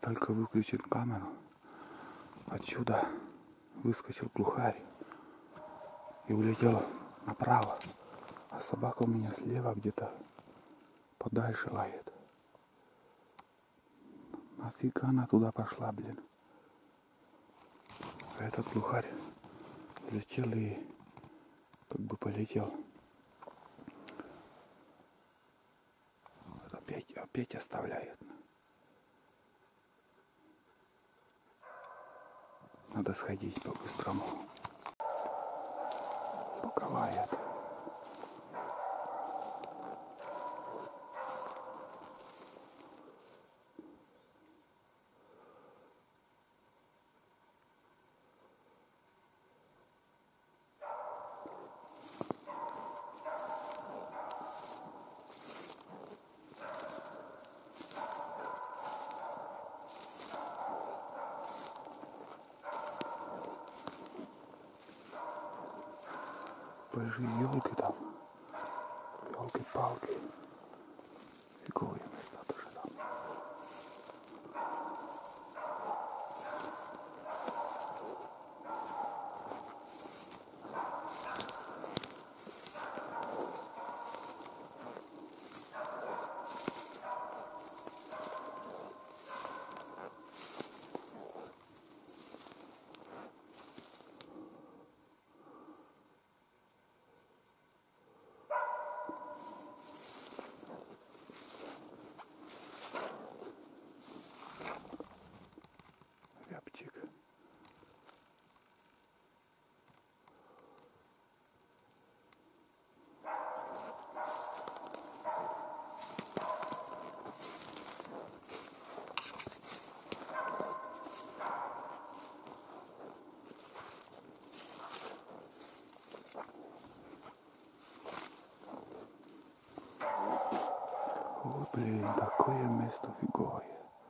Только выключил камеру, отсюда выскочил глухарь и улетел направо, а собака у меня слева где-то подальше лает. Нафига она туда пошла, блин? А этот глухарь летел и как бы полетел. Опять оставляет. Надо сходить по-быстрому. Боковая. Большие елки там. Елки-палки. Фиговые места тоже там. Рябчик. О, блин, такое место фиговое.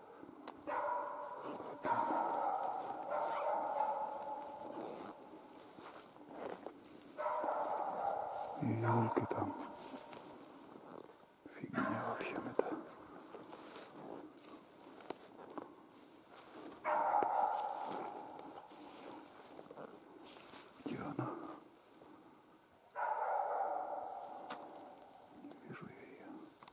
И елки там. Фигня вообще это. Где она? Не вижу я ее.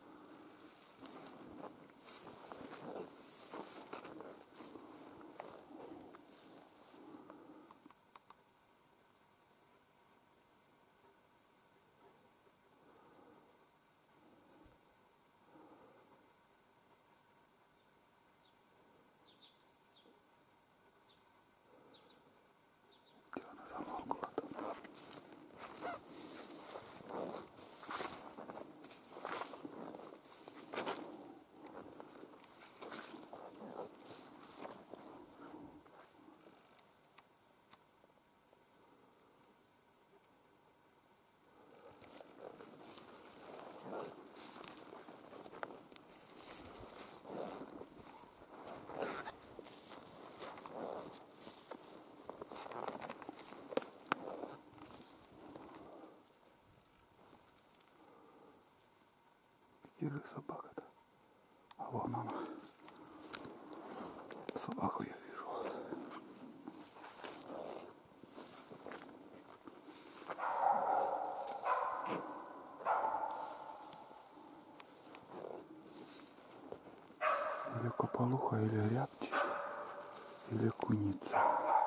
Где она замолкла там? Где же собака-то? А вон она. Собаку я вижу. Или кополуха, или рябчик, или куница.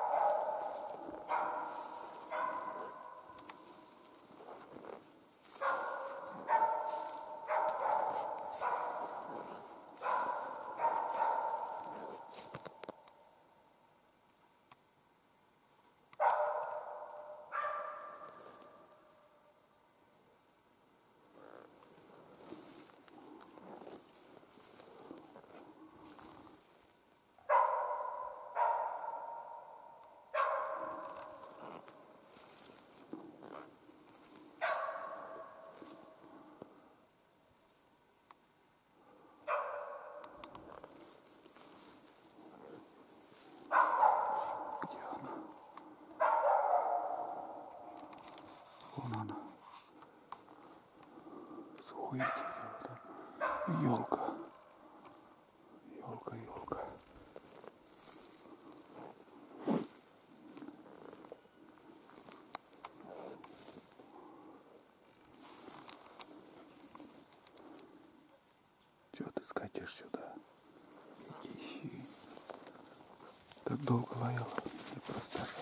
Вон она. Сухое дерево там. Елка. Елка. Чего ты скачешь сюда? Иди ищи. Так долго лаяла, не просто же.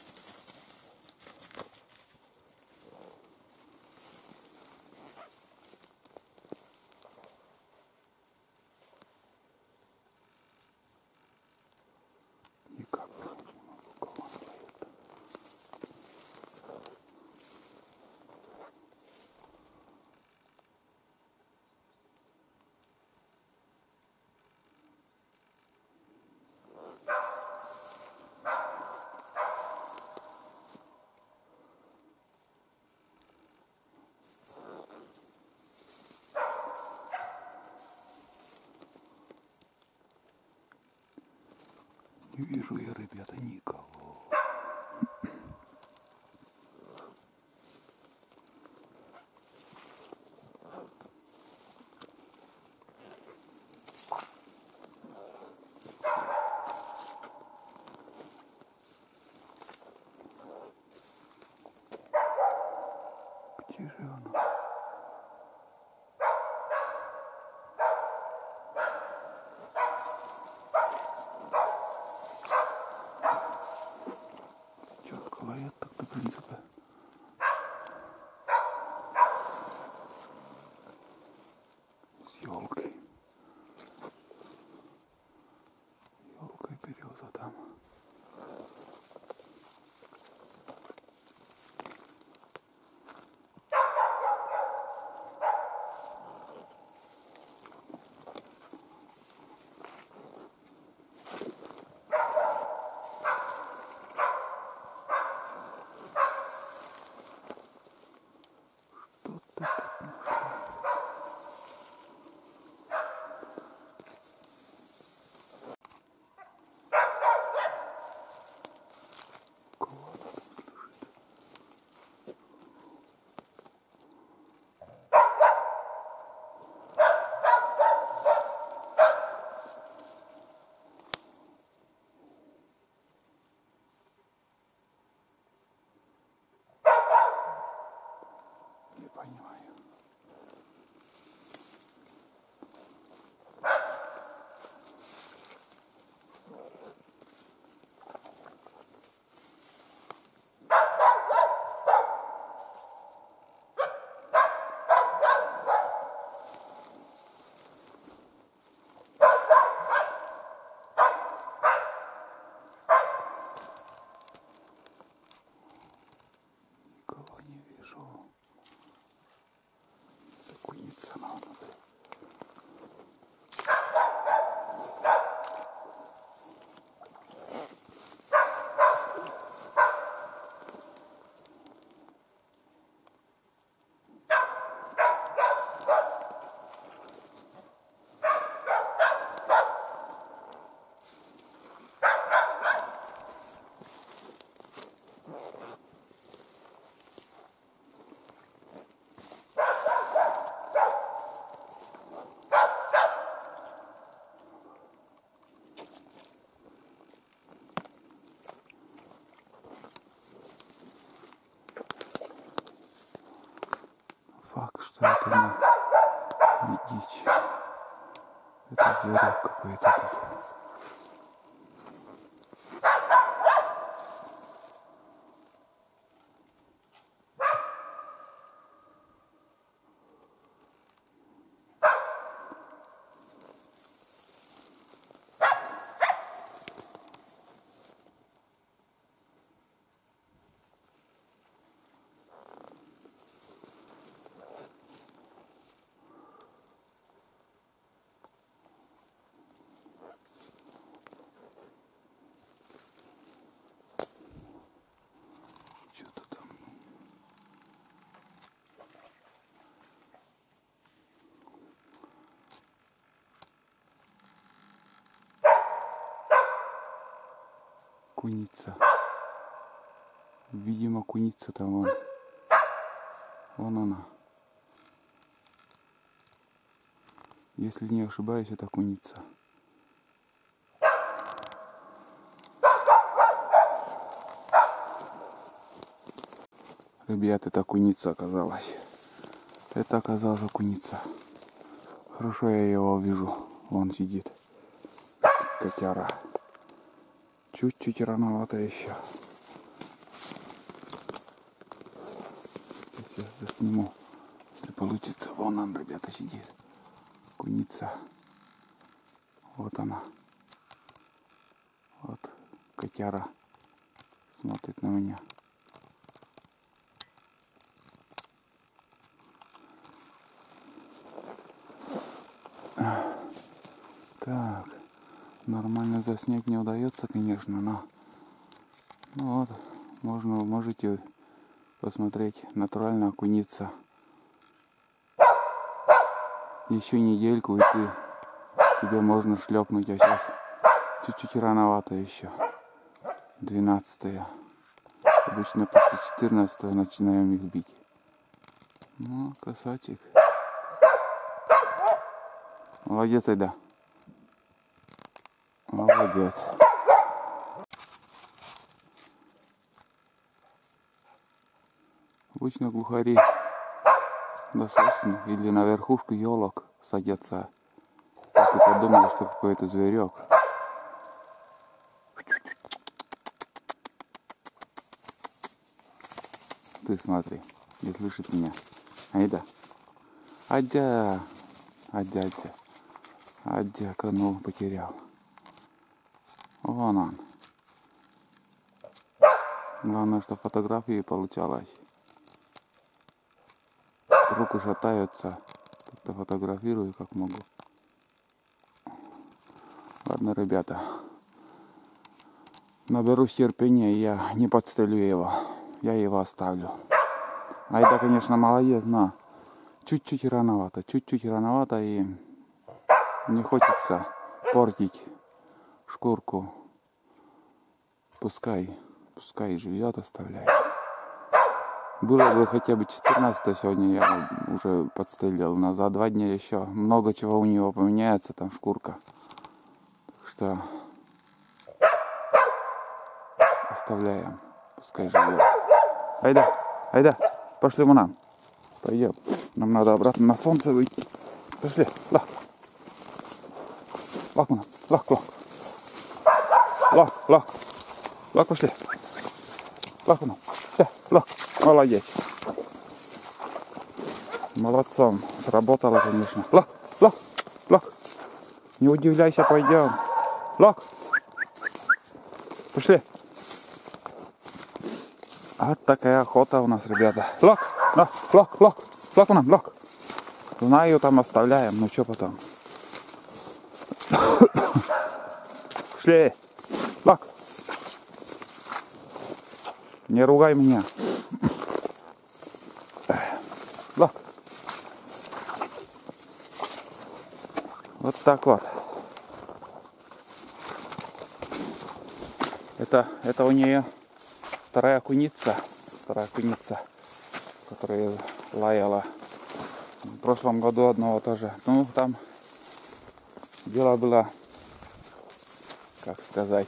Никак не могу, кого она лает. Не вижу я, ребята, никого. Где же она? Четко лает так, в принципе. С елкой. Елкой береза там. Что ты тут нашла? Кого она там слышит? Не понимаю. Никого не вижу. Куница надо. Факт, что это не дичь. Это зверек какой-то тут. Что-то там. Куница. Видимо, куница там вон. Вон она. Если не ошибаюсь, это куница. Ребят, это куница оказалась. Это оказалась куница. Хорошо я его вижу. Вон сидит. Котяра. Чуть-чуть рановато еще. Сейчас засниму. Если получится, вон он, ребята, сидит. Куница. Вот она. Вот котяра смотрит на меня. Так, нормально заснять не удается, конечно, но ну вот, можете посмотреть, натуральная куница. Еще недельку, и тебе можно шлепнуть, а сейчас чуть-чуть рановато еще. 12-е. Обычно после 14-го начинаем их бить. Ну, красавчик. Молодец, Айда. Молодец. Обычно глухари на сосну или на верхушку елок садятся. Так и подумали, что какой-то зверек. Ты смотри, не слышит меня. Айда. Адя. Адя канул потерял. Вон он. Главное, что фотографии получалось. Руки шатаются. Как-то фотографирую, как могу. Ладно, ребята. Наберусь терпения, я не подстрелю его. Я его оставлю. Айда, конечно, молодец, но чуть-чуть рановато. И не хочется портить шкурку. Пускай живет, оставляет. Было бы хотя бы 14 сегодня, я уже подстрелил. Но за 2 дня еще много чего у него поменяется, там шкурка. Так что оставляем. Пускай живет. Айда, пошли вон нам. Пойдем. Нам надо обратно на солнце выйти. Пошли, лак, пошли. Лак, все, лак, молодец. Молодцом, сработало, конечно. Лак, не удивляйся, пойдем. Лак, пошли. Вот такая охота у нас, ребята. Лак. Знаю, там оставляем, ну что потом. Шли. Лак. Не ругай меня. Лак. Вот так вот. Это у нее вторая куница, которая лаяла. В прошлом году одного тоже. Ну, там дело было, как сказать,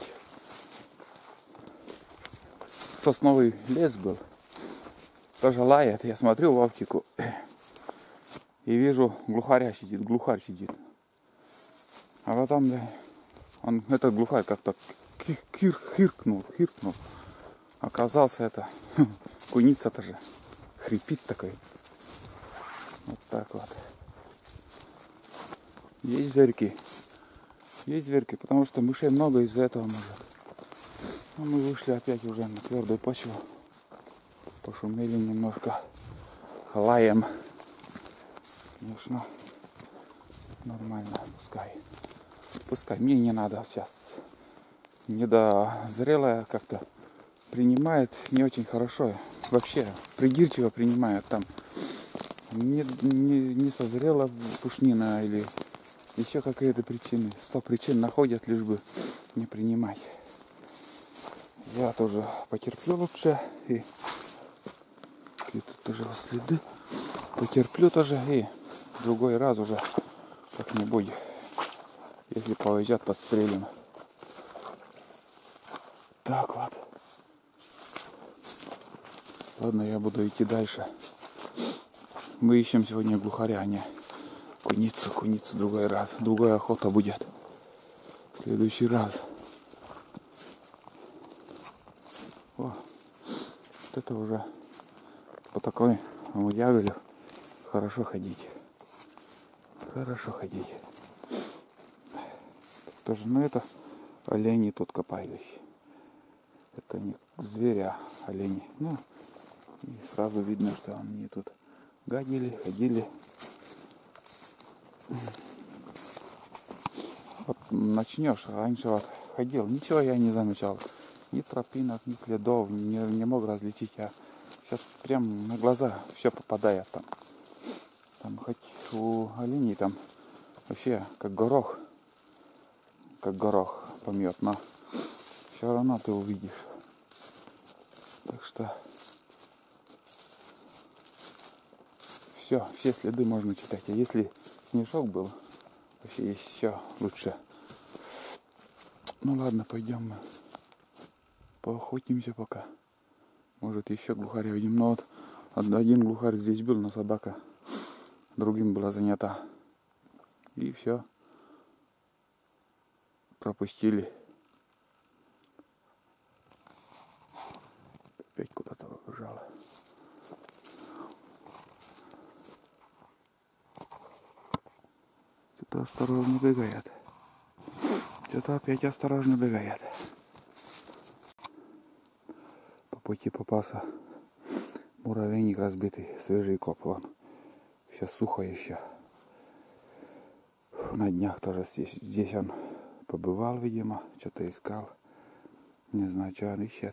сосновый лес был. Тоже лает. Я смотрю в оптику и вижу, глухарь сидит. А потом, да, этот глухарь как-то хиркнул. Оказался это куница-то же. Хрипит такой. Вот так вот. Есть зверьки, потому что мышей много из-за этого может. Но мы вышли опять уже на твердую почву. Пошумели немножко. Лаем. Конечно, нормально. Пускай. Мне не надо сейчас. Недозрелая как-то принимает не очень хорошо. Вообще придирчиво принимает. Там не созрела пушнина или еще какие-то причины. 100 причин находят, лишь бы не принимать. Я тоже потерплю лучше. И тут тоже следы. Потерплю тоже и в другой раз уже как-нибудь. Если повезет, подстрелим. Так вот. Ладно, я буду идти дальше. Мы ищем сегодня глухаря, а не Куницу другой раз. Другая охота будет. В следующий раз. О, вот это уже по такой ягоде хорошо ходить. Хорошо ходить. Тоже, ну это олени тут копающие. Это не звери, а олени. Ну, и сразу видно, что они тут гадили, ходили. Вот начнешь, раньше вот ходил, ничего я не замечал. Ни тропинок, ни следов, не мог различить. А сейчас прям на глаза все попадает там. Там хоть у оленей там вообще как горох помет, но все равно ты увидишь. Так что все следы можно читать. А если снежок был, вообще еще лучше. Ну ладно, пойдем мы поохотимся пока. Может еще глухаря видим. Но вот один глухарь здесь был, но собака другим была занята. И все. Пропустили. Опять куда-то побежала. Что-то осторожно бегает. Что-то опять осторожно бегает. По пути попался муравейник разбитый, свежий коп. Вон. Все сухо еще. На днях тоже здесь он побывал, видимо, что-то искал. Не знаю, что он ищет.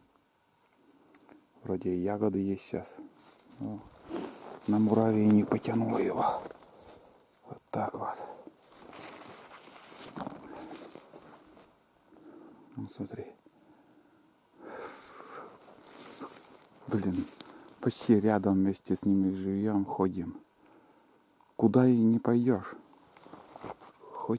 Вроде и ягоды есть сейчас. Ну, на муравейник потянуло его. Вот так вот. Ну смотри. Блин, почти рядом вместе с ними живем, ходим. Куда и не пойдешь. Хоть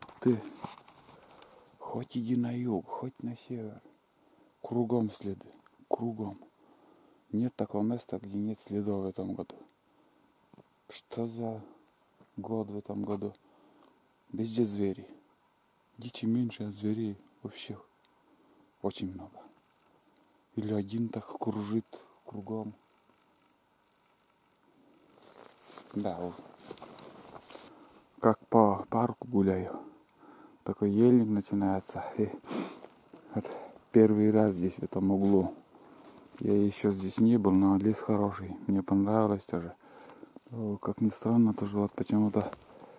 иди на юг, хоть на север. Кругом следы, кругом. Нет такого места, где нет следов в этом году. Что за год в этом году? Везде звери. Дичи меньше, а зверей вообще очень много. Или один так кружит кругом. Да, вот. Как по парку гуляю. Такой ельник начинается. И вот первый раз здесь в этом углу. Я еще здесь не был, но лес хороший. Мне понравилось тоже. Как ни странно, тоже вот почему-то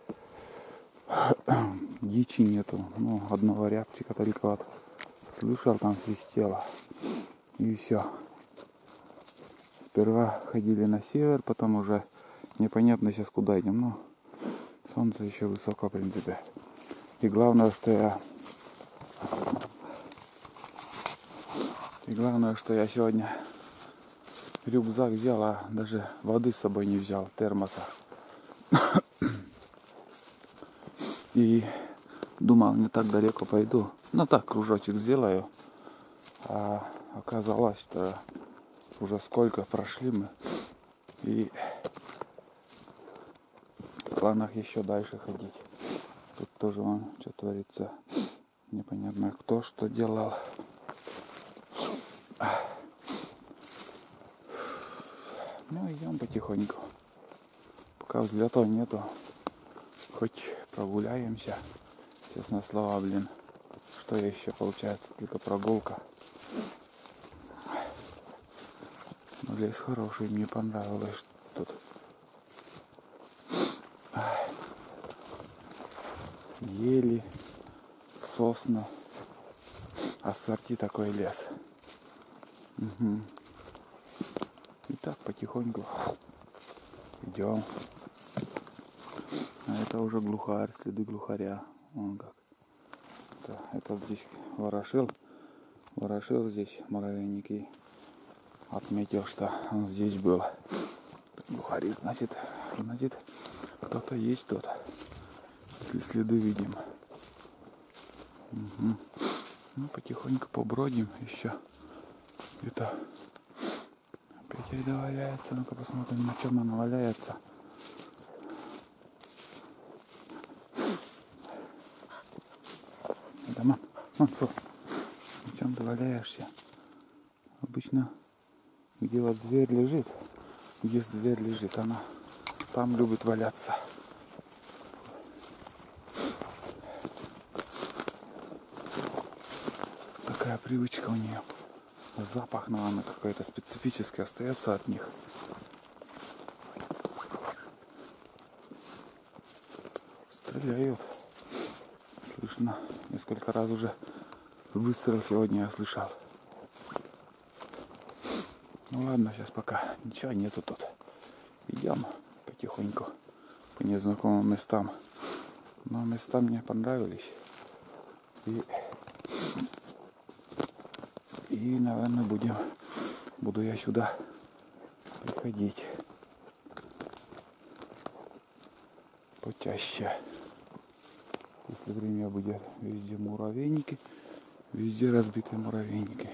дичи нету. Ну, одного рябчика только вот слышал, там свистело. И все. Сперва ходили на север, потом уже непонятно сейчас куда идем. Ну, солнце еще высоко, в принципе. И главное, что я сегодня рюкзак взял, а даже воды с собой не взял, термоса. И думал, не так далеко пойду. Ну так, кружочек сделаю. А оказалось, что уже сколько прошли мы. И в планах еще дальше ходить. Тут тоже вон что творится. Непонятно кто что делал. Ну идем потихоньку. Пока взлетов нету. Хоть прогуляемся. Честное слово, блин. Что еще получается? Только прогулка. Но лес хороший, мне понравилось тут. Ели, сосны. Ассорти такой лес. Угу. И так потихоньку идем. А это уже глухарь, следы глухаря. Вон как. Это здесь ворошил здесь муравейник и отметил, что он здесь был. Глухари, значит кто-то есть тут. Если следы видим. Угу. Ну, потихоньку побродим еще. Где-то опять айда валяется. Ну-ка посмотрим, на чем она валяется. Вон, что? В чем ты валяешься? Обычно, где вот зверь лежит, она там любит валяться. Такая привычка у нее. Запах, наверное, какой-то специфический остается от них. Стреляют. Слышно. Несколько раз уже выстрел сегодня я слышал. Ну ладно, сейчас пока ничего нету тут. Идем потихоньку по незнакомым местам. Но места мне понравились. И наверное, буду я сюда приходить почаще. Если время будет, везде муравейники, везде разбитые муравейники.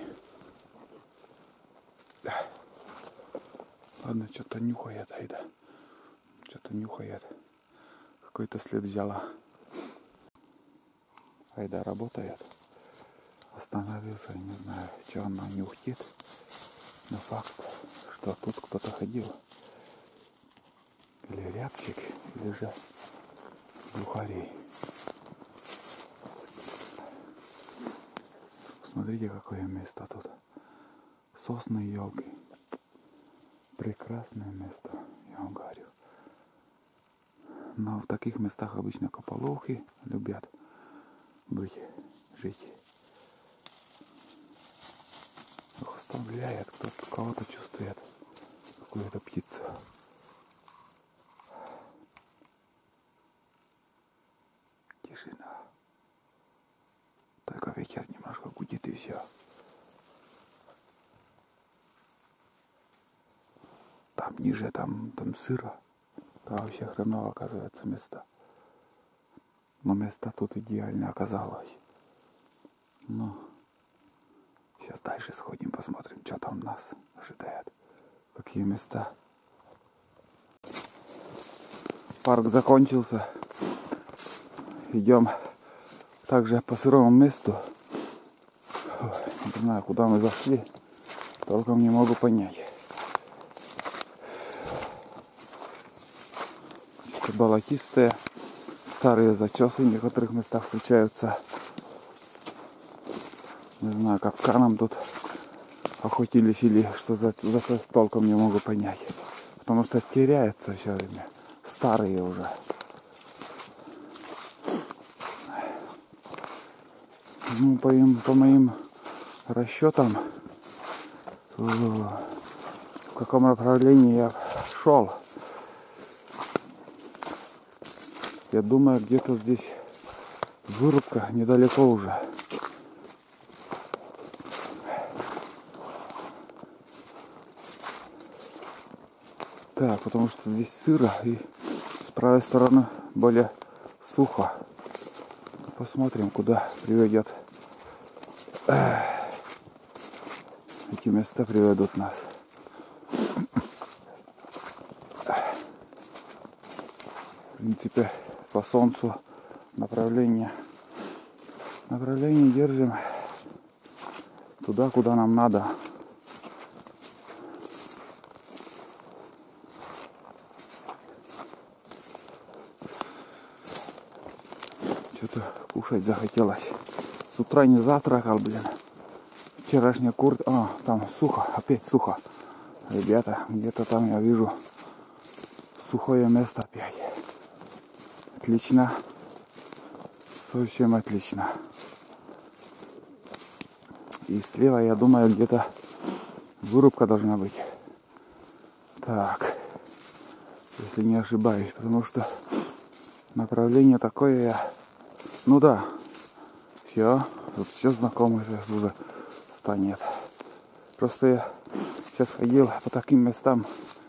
Ладно, что-то нюхает, Айда. Что-то нюхает. Какой-то след взяла. Айда работает. Остановился, не знаю, что она нюхтит. Но факт, что тут кто-то ходил. Или рябчик, или же глухарей. Смотрите, какое место тут. Сосны и елки. Прекрасное место, я вам говорю. Но в таких местах обычно кополохи любят жить. Оставляет, кто-то кого-то чувствует, какую-то птицу. Тишина. Только ветер немножко гудит и все. Там ниже, там сыро. Там вообще хреново оказывается место. Но место тут идеально оказалось. Ну, сейчас дальше сходим, посмотрим, что там нас ожидает. Какие места. Парк закончился. Идем также по сырому месту. Не знаю, куда мы зашли. Толком не могу понять. Болотистые, старые зачесы в некоторых местах встречаются. Не знаю, капканом тут охотились или что за толком не могу понять. Потому что теряется все время. Старые уже. Ну, по моим расчетам, в каком направлении я шел. Я думаю, где-то здесь вырубка недалеко уже. Так, потому что здесь сыро и с правой стороны более сухо. Посмотрим, куда приведет. Эти места приведут нас. В принципе, по солнцу направление держим туда, куда нам надо. Что-то кушать захотелось. С утра не завтракал, блин. Вчерашняя куртка. Там сухо, опять сухо. Ребята, где-то там я вижу сухое место опять. Отлично. Совсем отлично. И слева, я думаю, где-то вырубка должна быть. Так. Если не ошибаюсь. Потому что направление такое. Ну да. Все. Тут все знакомые уже станет. Просто я сейчас ходил по таким местам.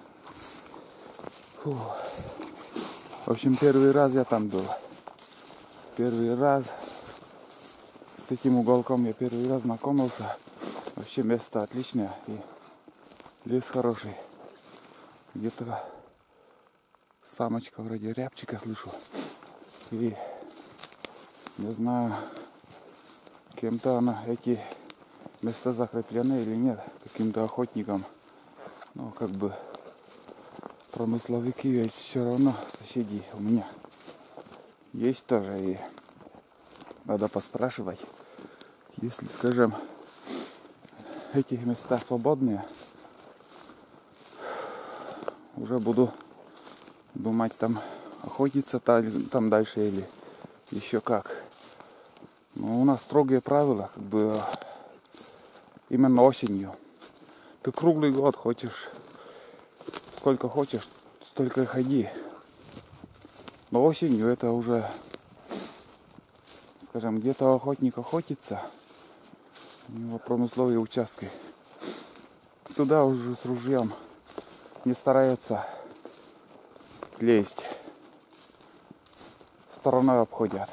Фу. В общем, первый раз я там был. Первый раз с этим уголком я первый раз знакомился. Вообще место отличное и лес хороший. Где-то самочка вроде рябчика слышу. И не знаю, кем-то эти места закреплены или нет, каким-то охотником. Ну, как бы промысловики ведь все равно соседи у меня есть тоже, и надо поспрашивать. Если, скажем, эти места свободные, уже буду думать там охотиться там дальше или еще как. Но у нас строгие правила, как бы именно осенью. Ты круглый год хочешь, сколько хочешь, столько и ходи. Но осенью это уже, скажем, где-то охотник охотится, у него промысловые участки. Туда уже с ружьем не стараются лезть. Стороной обходят.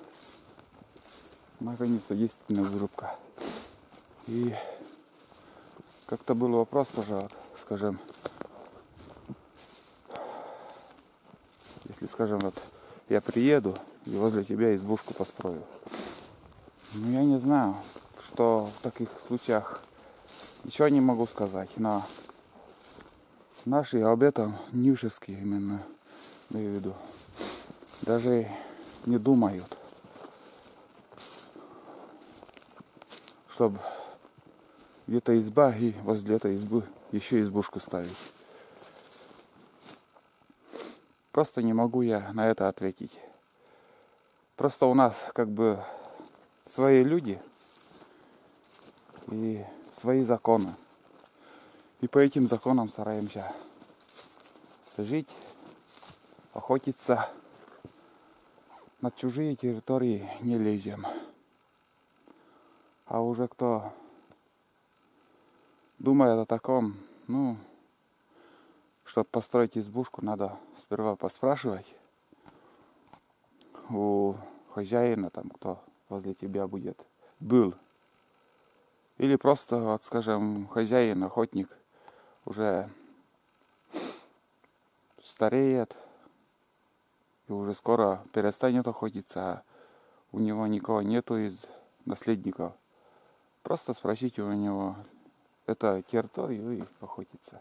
Наконец-то действительно вырубка. И как-то был вопрос тоже, вот, скажем, если, скажем, вот я приеду и возле тебя избушку построю. Ну, я не знаю, что в таких случаях ничего не могу сказать, но наши об этом нившевские именно, имею в виду, даже не думают, чтобы где-то изба и возле этой избы еще избушку ставить. Просто не могу я на это ответить. Просто у нас как бы свои люди и свои законы. И по этим законам стараемся жить, охотиться, на чужие территории не лезем. А уже кто думает о таком, ну, чтобы построить избушку, надо сперва поспрашивать у хозяина, там, кто возле тебя был. Или просто, вот, скажем, хозяин, охотник уже стареет и уже скоро перестанет охотиться, а у него никого нету из наследников. Просто спросите у него эту территорию и охотиться.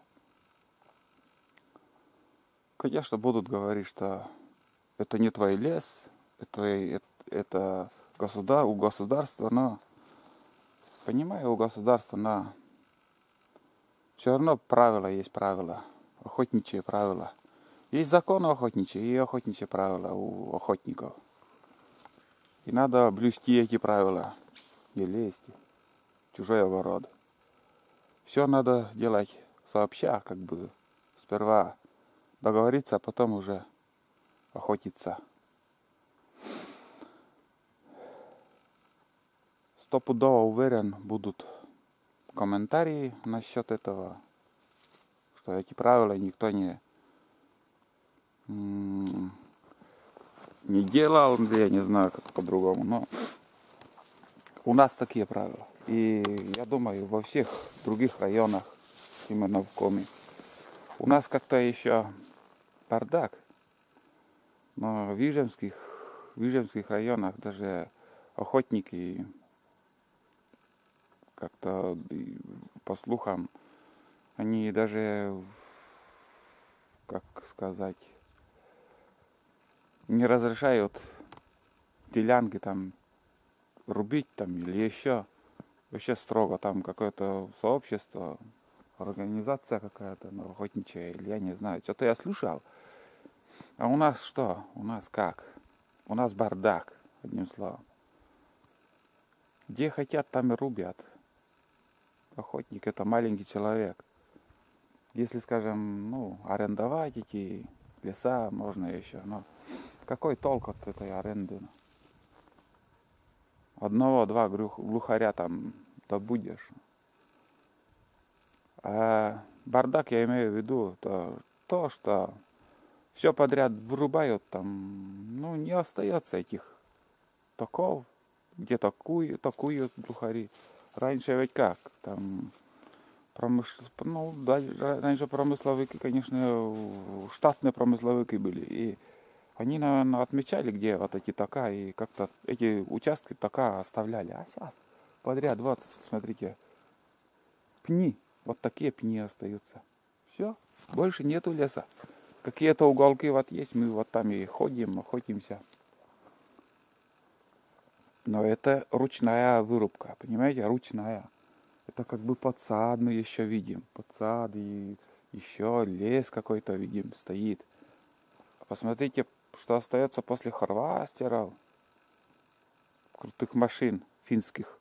Конечно, будут говорить, что это не твой лес, это у государства, но понимаю, у государства, но все равно правила есть правила, охотничьи правила. Есть законы охотничьи и охотничьи правила у охотников. И надо блюсти эти правила, не лезть в чужой огород. Все надо делать сообща, как бы сперва договориться, а потом уже охотиться. Стопудово уверен, будут комментарии насчет этого, что эти правила никто не делал, я не знаю, как по-другому, но у нас такие правила. И я думаю, во всех других районах, именно в Коми, у нас как-то еще бардак, но в Вижемских районах даже охотники как-то, по слухам, они даже, как сказать, не разрешают делянки там рубить там или еще. Вообще строго там какое-то сообщество, организация какая-то, ну, охотничья, или я не знаю. Что-то я слышал. А у нас что? У нас как? У нас бардак, одним словом. Где хотят, там и рубят. Охотник — это маленький человек. Если, скажем, ну, арендовать эти леса можно еще, но какой толк от этой аренды? Одного-два глухаря там добудешь. А бардак я имею в виду то, что все подряд вырубают, там, ну, не остается этих токов, где такуют глухари. Раньше ведь как, там, раньше промысловики, конечно, штатные промысловики были, и Они, наверное, отмечали, где вот эти тока, и как-то эти участки тока оставляли. А сейчас подряд, вот, смотрите, пни, вот такие пни остаются. Все, больше нету леса. Какие-то уголки вот есть, мы вот там и ходим, охотимся. Но это ручная вырубка, понимаете, ручная. Это как бы подсад мы еще видим. Подсад и еще лес какой-то видим, стоит. Посмотрите, что остается после харвастеров. Крутых машин финских.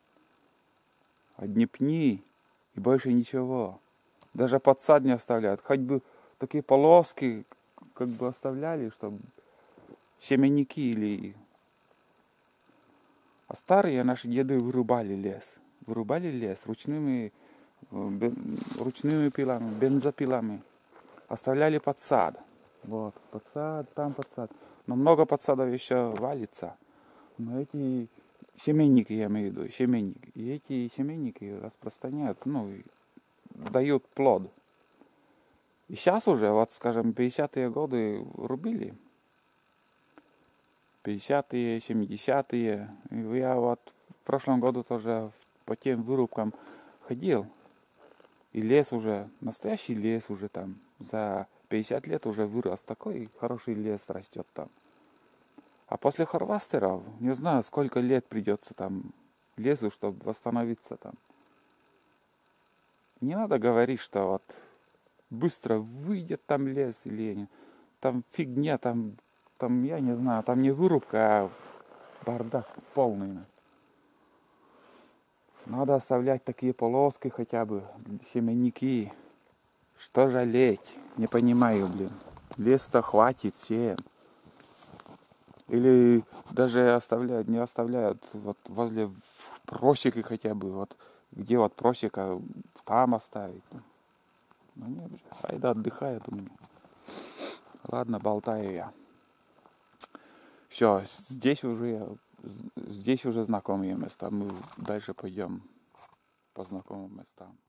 Одни пни и больше ничего. Даже подсад не оставляют. Хоть бы такие полоски как бы оставляли, чтобы семенники или... А старые наши деды вырубали лес. Вырубали лес ручными пилами, бензопилами. Оставляли подсад. Вот, подсад, там подсад. Но много подсадов еще валится. Но эти семенники, я имею в виду, семенники. И эти семенники распространяют, дают плод. И сейчас уже, вот, скажем, 50-е годы рубили. 50-е, 70-е. И я вот в прошлом году тоже по тем вырубкам ходил. И лес уже, настоящий лес уже там. За 50 лет уже вырос. Такой хороший лес растет там. А после харвастеров, не знаю, сколько лет придется там лесу, чтобы восстановиться там. Не надо говорить, что вот быстро выйдет там лес или там фигня, там я не знаю, там не вырубка, а бардак полный. Надо оставлять такие полоски хотя бы, семенники. Что жалеть? Не понимаю, блин. Лес-то хватит всем. Или даже не оставляют вот возле просеки хотя бы, вот где вот просека, там оставить. Ну нет же, айда отдыхает у меня. Ладно, болтаю я. Все, здесь уже знакомые места. Мы дальше пойдем по знакомым местам.